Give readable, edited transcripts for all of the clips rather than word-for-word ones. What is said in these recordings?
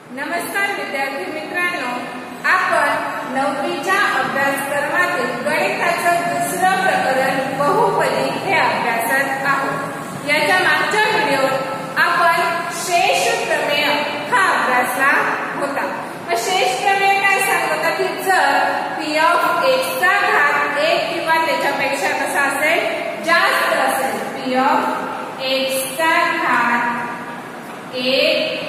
नमस्कार विद्यार्थी मित्रांनो, आपण 9वीच्या अभ्यासक्रमातील गणिताचं दुसरं प्रकरण बहुपदी हे अभ्यासत आहोत। याच्या मागच्या व्हिडिओत आपण शेष प्रमेय हा अभ्यासला होता। शेष प्रमेय काय सांगत होता की जर p ऑफ x चा घात 1 किंवा त्याच्यापेक्षा कसा असेल जास्त असेल, p ऑफ x चा घात 1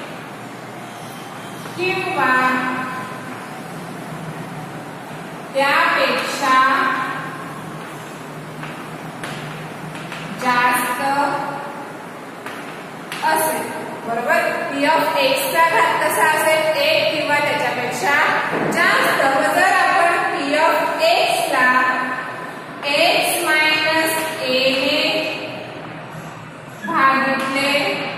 किंवा त्यापेक्षा जास्त असेल, बरोबर। p ऑफ x चा घात कसा असेल 1 किंवा त्याच्यापेक्षा जास्त। जर आपण p ऑफ x ला x मायनस a ने भागितले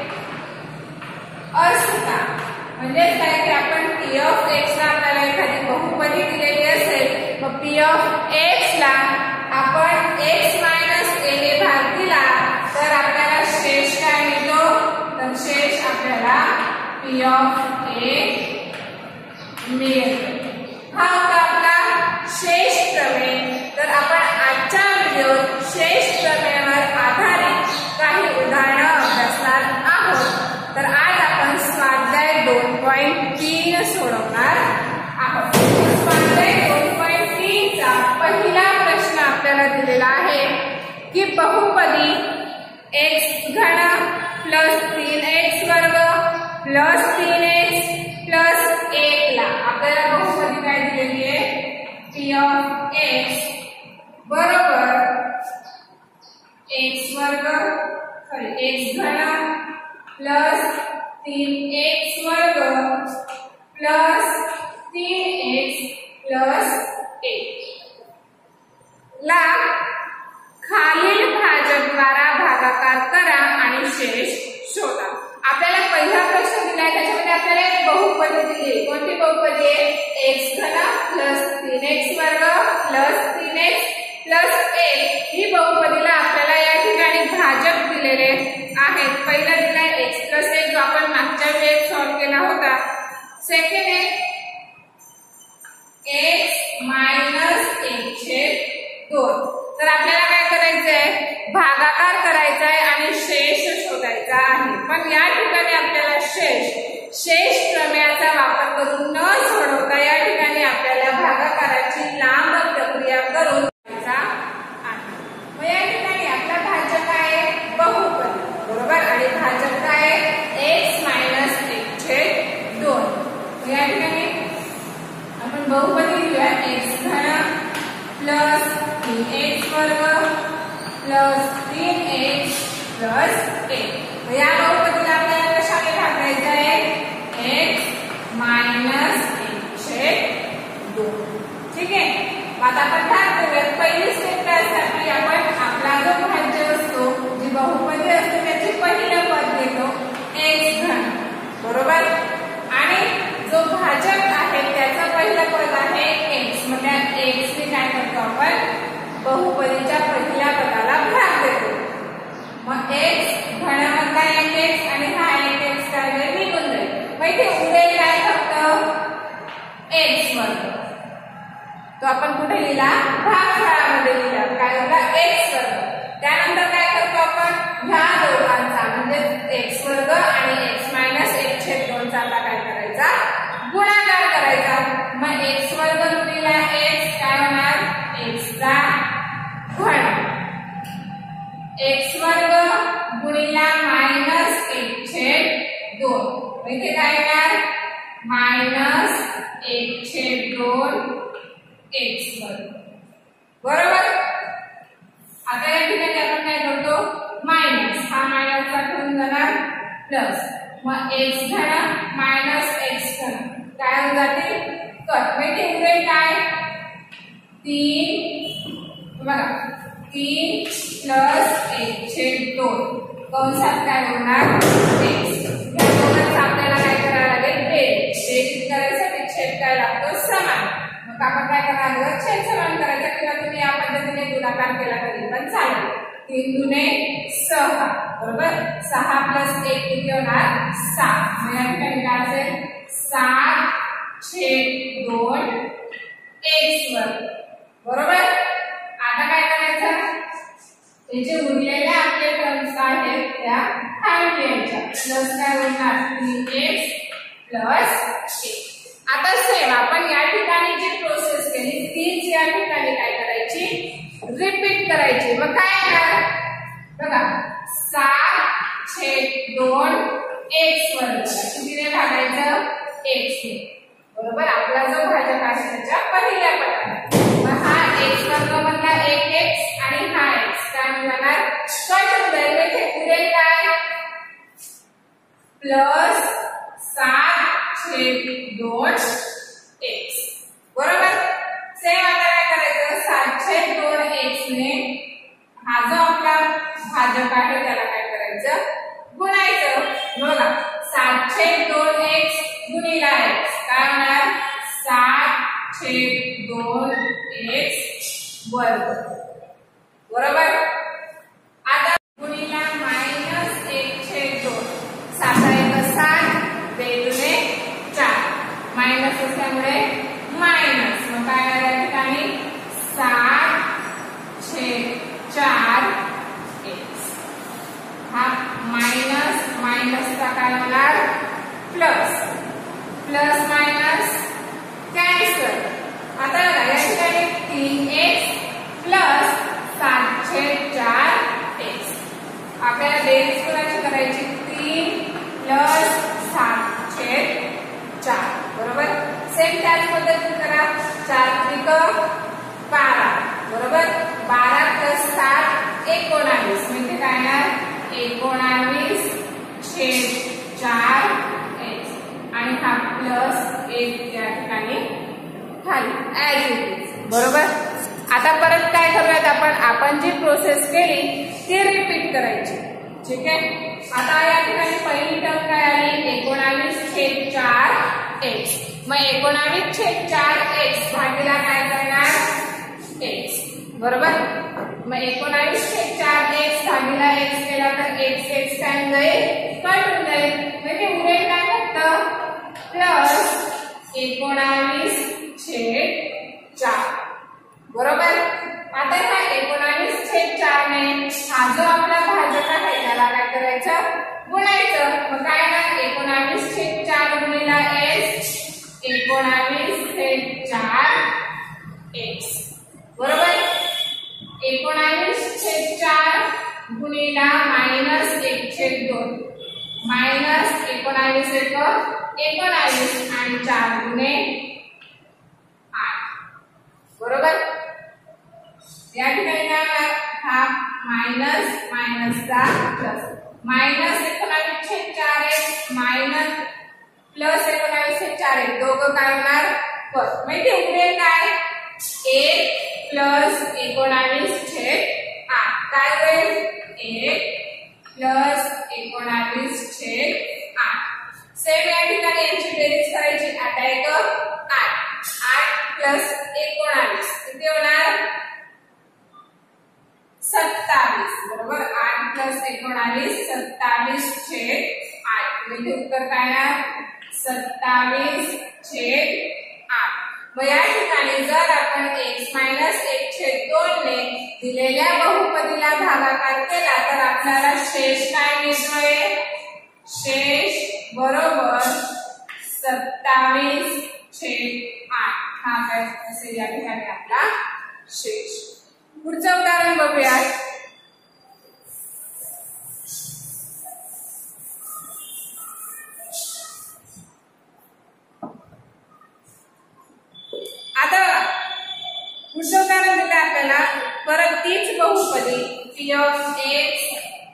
असता, म्हणजे काय की आपण p ऑफ x ला आपल्याला एखादी बहुपदी दिलेली असेल, मग p ऑफ x ला आपण x मायनस a ने भाग दिला तर आपल्याला शेष काय मिळतो, तर शेष आपल्याला p ऑफ a मिळेल। हा होता आपला शेष प्रमेय। तर आपण आजच्या व्हिडिओत शेष प्रमेयावर आधारित काही उदाहरणे अभ्यासणार आहोत। तर आज आपण स्वाध्याय 2.3 सोडवणार आहोत। स्वाध्याय 2.3 चा पहिला प्रश्न आपल्याला दिलेला आहे की बहुपदी x घन प्लस 3x वर्ग प्लस 3x प्लस 1 ला आपल्याला बहुपदी काय दिलेली आहे, p ऑफ x बरोबर x वर्ग x घन प्लस 3x वर्ग प्लस 3x प्लस 1 ला खालील भाजकद्वारा भागाकार करा आणि शेष शोधा। आपल्याला पहिला प्रश्न दिलाय, त्याच्यामध्ये आपल्याला एक बहुपदी दिली। कोणती बहुपदी आहे, x घन प्लस 3x वर्ग प्लस 3x प्लस 1। ही बहुपदीला आपल्याला या ठिकाणी भाजक दिलेले आहेत। पहिला दिलाय x प्लस 1 जो आपण मागच्या वेळेस सॉल्व केला होता। सेकंड आहे x मायनस 1/2। तर आपल्याला काय करायचं आहे, भागाकार करायचा आहे आणि शेष शोधायचा आहे। पण या ठिकाणी आपल्याला शेष प्रमेयाचा वापर करून न सोडवता या ठिकाणी आपल्याला भागाकाराची लांब प्रक्रिया करून या ठिकाणी आपला भाजक आहे बहुपदी, बरोबर, आणि भाजक काय x मायनस 1/2। या ठिकाणी आपण बहुपदी घेऊया x घन प्लस 3x वर्ग प्लस 3x प्लस 1। या बहुपदीला आपल्याला कशाने भागायचं आहे, x मायनस 1/2। ठीक आहे, आता आपण काय करूया, पहिली स्टेप काय असते की आपण आपला जो भाज्य असतो, जी बहुपदी असते त्याची पहिलं पद घेतो x घन, बरोबर, आणि जो भाजक आहे त्याचं पहिलं पद आहे x, म्हणजे x ने काय करतो आपण बहुपदीच्या पहिल्या पदाला भाग देतो। मग x घन मधला x आणि हा x काय होईल, निघून जाईल। मग इथे उरेल काय फक्त x वर्ग, तो आपण कुठे लिहिला, भागफळामध्ये लिहिला, काय होता x वर्ग। त्यानंतर काय करतो आपण ह्या दोघांचा म्हणजे x वर्ग आणि x मायनस 1/2 चा काय करायचा, गुणाकार करायचा। मग x वर्ग गुणिले x काय होणार, x चा घन, x वर्ग गुणिले मायनस 1/2, इथे काय येणार मायनस 1/2 x वर्ग, बरोबर। आता या ठिकाणी आपण काय करतो, मायनस, हा मायनस चा घेऊन जाणार प्लस, मग x घन मायनस x घन काय होऊन जाते कट, म्हणजे उरेल काय 3, बघा 3 प्लस 1/2 कंसात काय होणार x। या दोघांचा आपल्याला काय करावं लागेल, बेरीज करायसाठी छेद काय लागतो, समान। मग आपण काय करणार, छेद समान करायचा किंवा तुम्ही या पद्धतीने गुणाकार केला तरी पण चालेल। 3 दुने 6, बरोबर, 6 प्लस 1 किती होणार 7। या ठिकाणी काय असेल x वर्ग. बरोबर. आता काय करायचं, हे जे उरलेल्या आपले टर्म्स आहेत त्या खाली लिहायच्या. प्लस काय होणार 3x प्लस 1. आता सेम आपण या ठिकाणी जी प्रोसेस केली तीच या ठिकाणी काय करायची, रिपीट करायची. मग काय येणार बघा, 7/2 x वर्ग. कितीने भागायचं, x ने. बरोबर. आपला जो भाजक आहे त्याच्या पहिल्या पदात. मग हा x वर्ग मधला 1x आणि हा x काय होणार, कट होईल. म्हणजे उरेल काय, प्लस 7/2 x. बरोबर. सेम आता काय करायचं, 7/2 x ने हा जो आपला भाजक आहे त्याला काय करायचं, गुणायचं. बघा 7/2 x गुणिला x काय होणार, 7/2 x वर्ग. बरोबर. आता गुणिला -1/2. 7 7 2 4 मायनस असल्यामुळे मायनस. मग काय आहे या ठिकाणी 7/4 x. हा मायनस मायनसचा काय होणार, प्लस. Plus minus cancel. आता या ठिकाणी 3x प्लस 7/4 x. आपल्याला बेरीज कोणाची करायची, 3 प्लस 7/4. बरोबर. सेम त्याच पद्धतीने करा. 4 × 12. बरोबर. 12 प्लस 7 19. म्हणजे काय येणार, 19/4 x. आणि हा प्लस 1 या ठिकाणी खाली ऍज इट इज. बरोबर. आता परत काय करूयात आपण जी प्रोसेस केली ती रिपीट करायची. ठीक आहे. आता या ठिकाणी पहिली टर्म काय आली, 19/4 x. मग 19/4 x भागीला काय करणार, x. बरोबर. मग 19/4 x भागीला x केला तर x x काय जाईल, कट होऊन जाईल. म्हणजे उरेल काय फक्त प्लस 19/4. बरोबर. आता हा 19/4 ने हा जो आपला भाजक आहे त्याला काय करायचं, गुणायचं. मग काय ना 19/4 गुणिला s 19/4 x. बरोबर. 19/4 गुणिला -1/2 मायनस 19 आणि 4 गुणे 8. बरोबर. या ठिकाणी हा मायनस मायनसचा plus. Minus 19/4 x minus plus 19/4 x दोघं काय होणार, पद. म्हणजे उरेल काय, 1 प्लस 19/8 काय होईल, 1 प्लस 19/8. सेम या ठिकाणी यांची बेरीज करायची. आता येतो 8 प्लस 19 किती होणार, 27. बरोबर. 8 प्लस 19 27/8. म्हणजे उत्तर काय आहे, 27/8. मग या ठिकाणी जर आपण x - 1/2 ने दिलेल्या बहुपदीला भागाकार केला तर आपल्याला शेष काय मिळतोय, शेष बरोबर 27/8. हा काय असेल या ठिकाणी आपला शेष. पुढचं उदाहरण बघूया. आता पुढचं उदाहरण दिलं आपल्याला परत तीच बहुपदी p of x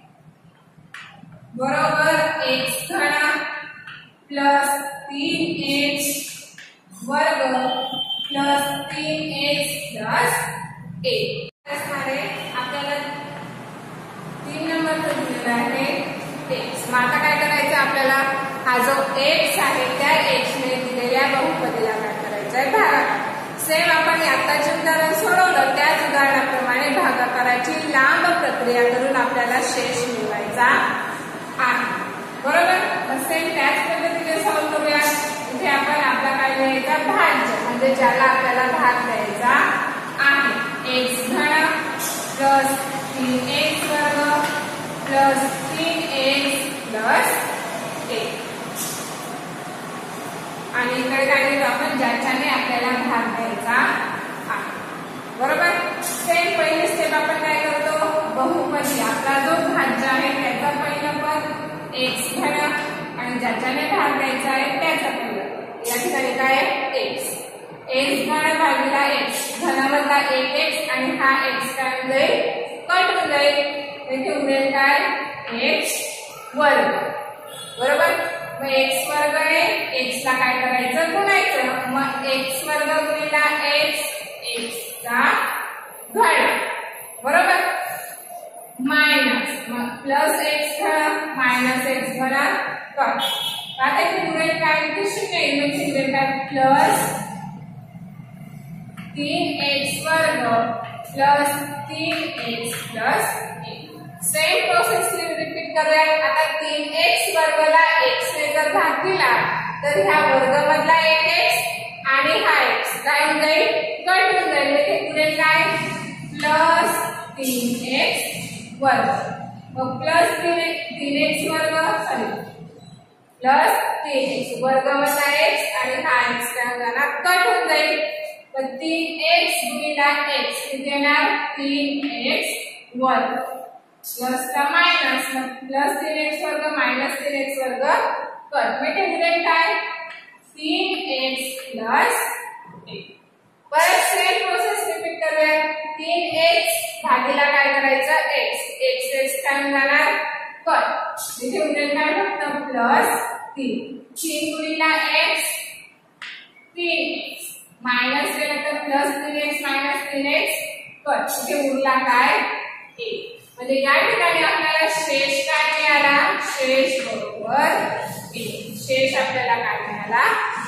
बरोबर x³ प्लस 3x वर्ग प्लस 3x प्लस 1. त्यामध्ये आपल्याला 3 नंबरचं दिलेलं आहे x. मग आता काय करायचं आपल्याला, हा जो x आहे त्या x ने दिलेल्या बहुपदीला काय करायचं आहे, भागाकार. सेम आपण आताचे उदाहरण सोडवलं त्याच उदाहरणाप्रमाणे भागाकाराची लांब प्रक्रिया करून आपल्याला शेष मिळवायचा आहे. बरोबर. सेम त्याच पद्धतीने सॉल्व्ह करूया. इथे आपण आपला काय लिहायचा, भाज्य. म्हणजे ज्याला आपल्याला भाग द्यायचा आहे. x घन प्लस 3x वर्ग प्लस 3x प्लस 1. आणि इकडे काय घेतो आपण ज्याच्याने आपल्याला भाग द्यायचा आहे. बरोबर. सेम पहिली स्टेप आपण काय करतो बहुपदी आपला जो भाज्य आहे त्याचा पहिलं पद x घन आणि ज्याच्याने भाग द्यायचा आहे त्याचा पहिलं पद. या ठिकाणी काय आहे x. x घन भागिले x घनामधला 1x आणि हा x काय होऊन जाईल कट होऊन जाईल. इथे उरेल काय x वर्ग. बरोबर. मग x वर्गने x ला काय करायचं गुणायचं. मग x वर्ग गुणिला x x चा घन. बरोबर. मायनस मग प्लस x घन मायनस x घन कट. आता इथे उरेल काय इथे शून्य येईल म्हणजे उरेल काय प्लस 3x वर्ग प्लस 3x प्लस 1. सेम प्रोसेस रिपीट करूया. आता 3x वर्गला x ने जर भाग दिला तर ह्या वर्गामधला 1x आणि हा x काय होऊन जाईल कट होऊन जाईल. म्हणजे पुढे काय प्लस 3x वर्ग. मग प्लस 3x वर्ग सॉरी प्लस 3x वर्गामधला x आणि हा x काय होणार कट होऊन जाईल. तर 3x गुणिला x किती येणार 3x वर्ग प्लस का मायनस मग प्लस 3x वर्ग मायनस 3x वर्ग कट. म्हणजे उरेल काय 3x प्लस 1. परत सेम प्रोसेस रिपीट करूया. 3x भागीला काय करायचं x x x काय होणार कट. इथे उरेल काय फक्त प्लस 3 3 गुणिला x 3x मायनस केलं तर plus 3x minus 3x cut. इथे उरला काय 1. म्हणजे या ठिकाणी आपल्याला शेष काय मिळाला शेष बरोबर 1. शेष आपल्याला काय मिळाला